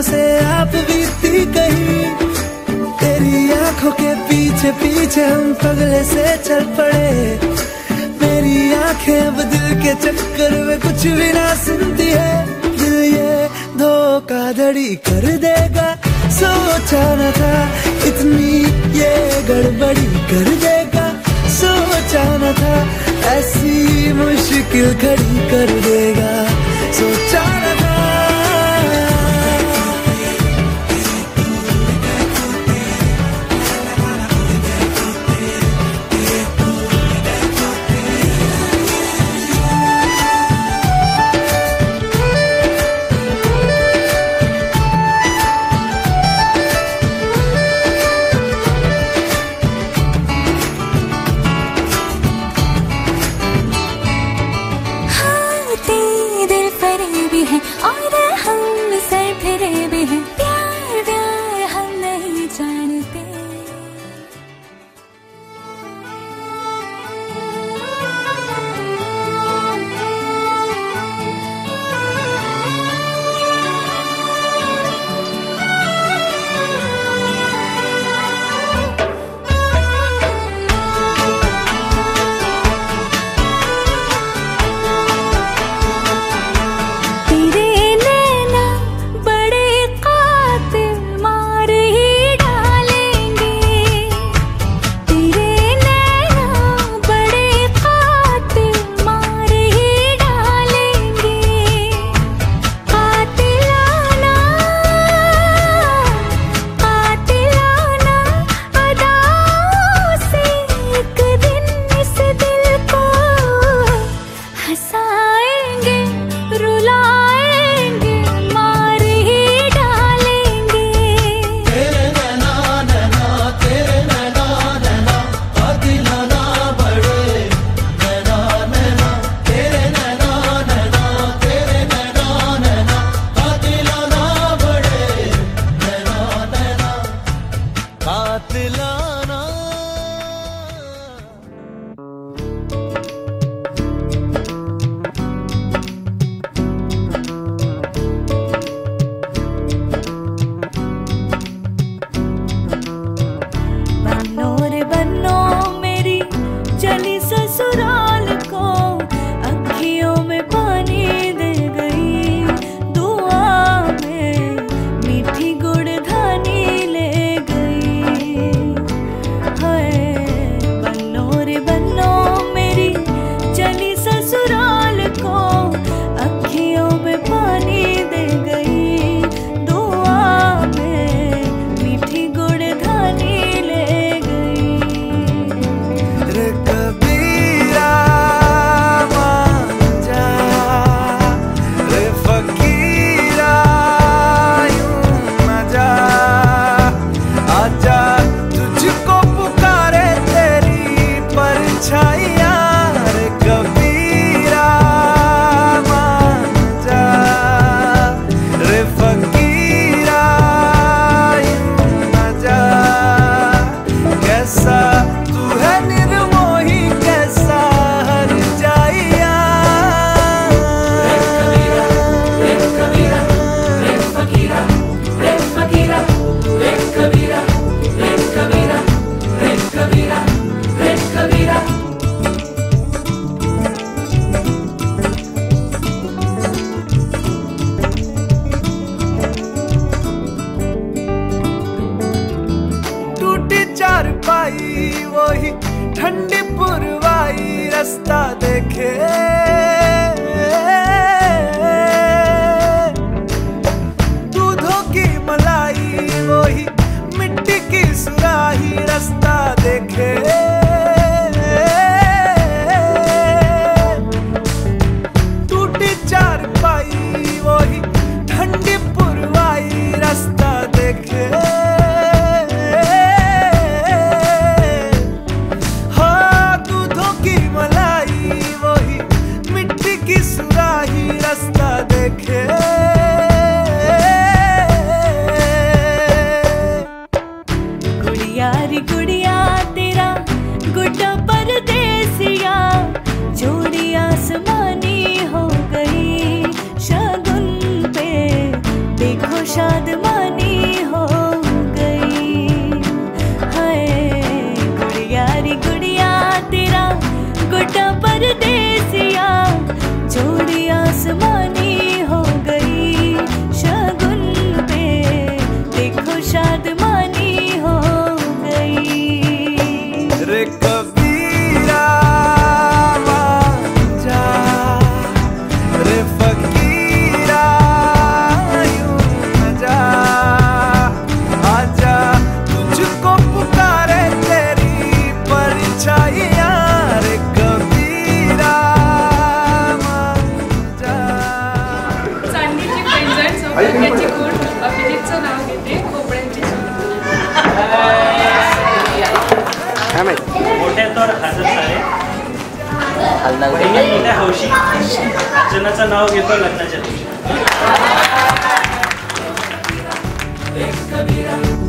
से आप बीती कहीं, तेरी आंखों के पीछे पीछे हम पगले से चल पड़े। मेरी आंखें अब दिल के चक्कर में कुछ भी ना सुनती है। दिल ये धोखाधड़ी कर देगा, सोचा न था इतनी ये गड़बड़ी कर देगा। सोचा न था ऐसी मुश्किल घड़ी कर देगा, सोचा न था। और हम सर फिरे भी हैं, प्यार व्यार हम नहीं जानते। वही ठंडी पुरवाई रास्ता देखे, दूधों की मलाई वही मिट्टी की सुराही रास्ता देखे। टूटी चारपाई वही ठंडी पुरवाई रास्ता देखे। रास्ता देखे गुड़िया री गुड़िया तेरा हौशी अर्चनाचं नाव घेतो लग्नाच्या दिवशी.